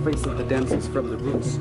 tracing the dancers from the roots.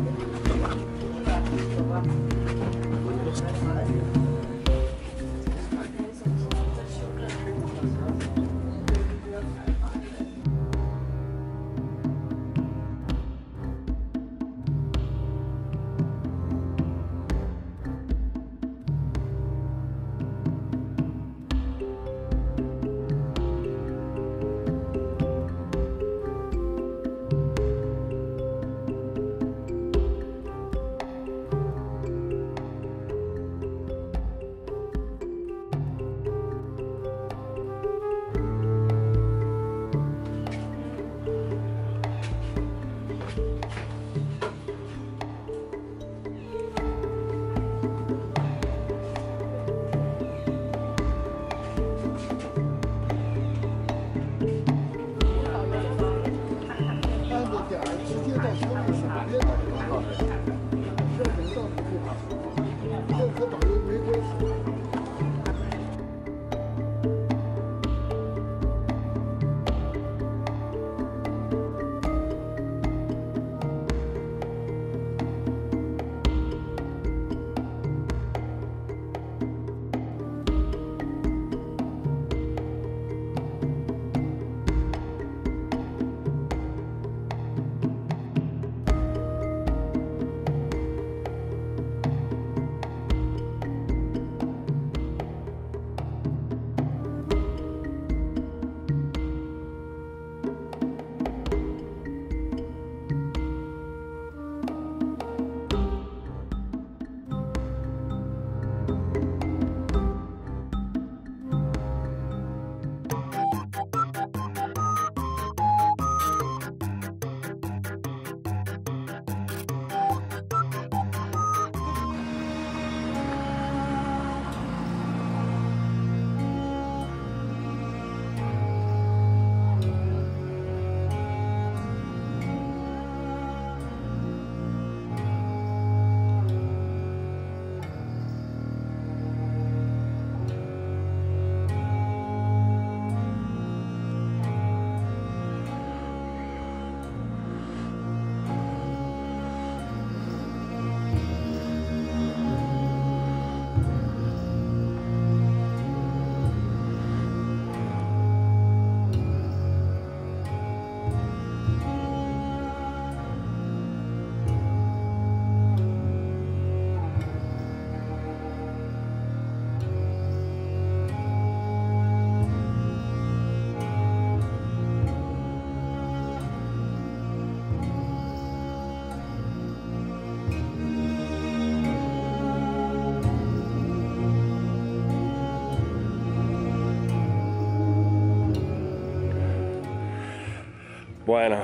Bueno,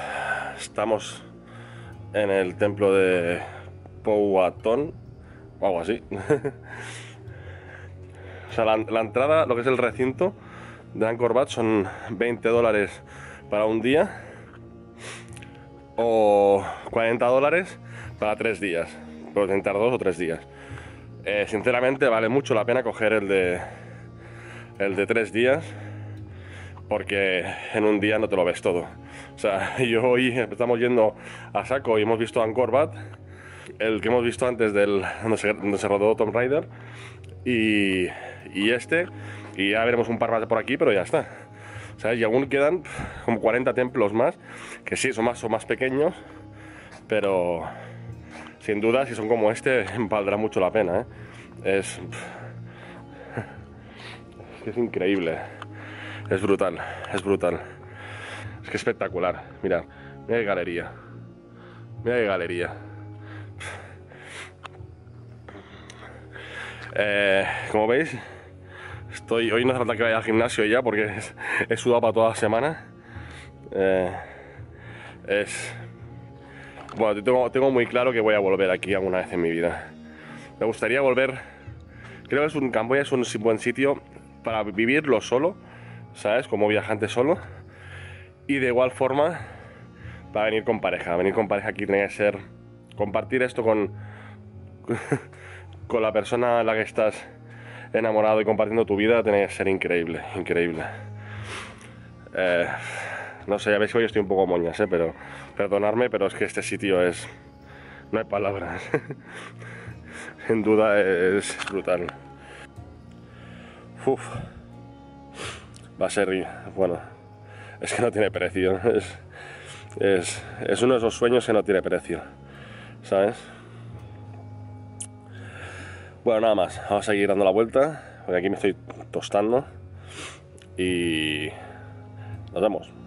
estamos en el templo de Powhatan o algo así. O sea, la entrada, lo que es el recinto de Angkor Wat, son $20 para un día o $40 para 3 días. Puedes entrar 2 o 3 días. Sinceramente vale mucho la pena coger el de 3 días, porque en un día no te lo ves todo. O sea, yo hoy estamos yendo a saco y hemos visto Angkor Wat, el que hemos visto antes donde se rodó Tomb Raider, y ya veremos un par más por aquí, pero ya está. ¿Sabes? Y aún quedan como 40 templos más, que sí, son más pequeños, pero sin duda, si son como este, valdrá mucho la pena, ¿eh? Es que es increíble. Es brutal, es brutal. Es que espectacular. Mira qué galería. Mira qué galería. Como veis, hoy no hace falta que vaya al gimnasio ya, porque he sudado para toda la semana. Bueno, tengo muy claro que voy a volver aquí alguna vez en mi vida. Me gustaría volver. Creo que Camboya es un buen sitio para vivirlo solo, ¿sabes? Como viajante solo. Y de igual forma para venir con pareja. Venir con pareja aquí tiene que ser compartir esto con la persona a la que estás enamorado y compartiendo tu vida, tiene que ser increíble, increíble. No sé, ya veis que hoy estoy un poco moñas, pero perdonadme, pero es que este sitio es... no hay palabras. Sin duda es brutal. Uf. Va a ser... bueno, es que no tiene precio. Es uno de esos sueños que no tiene precio, ¿sabes? Bueno, nada más. Vamos a seguir dando la vuelta, porque aquí me estoy tostando. Y nos vemos.